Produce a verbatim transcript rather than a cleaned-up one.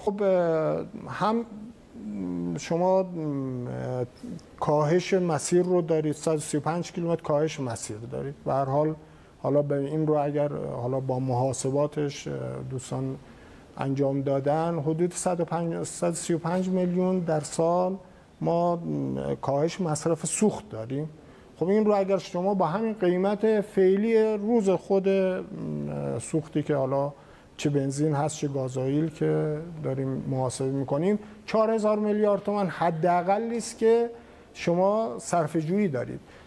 خب هم شما کاهش مسیر رو دارید، صد و سی و پنج کیلومتر کاهش مسیر دارید. به هر حال حالا به این رو اگر حالا با محاسباتش دوستان انجام دادن، حدود صد و سی و پنج میلیون در سال ما کاهش مصرف سوخت داریم. خب این رو اگر شما با همین قیمت فعلی روز خود سوختی که حالا چه بنزین هست چه گازوئیل که داریم محاسبه میکنیم، چهار هزار میلیارد تومان حداقل است که شما صرفه جویی دارید.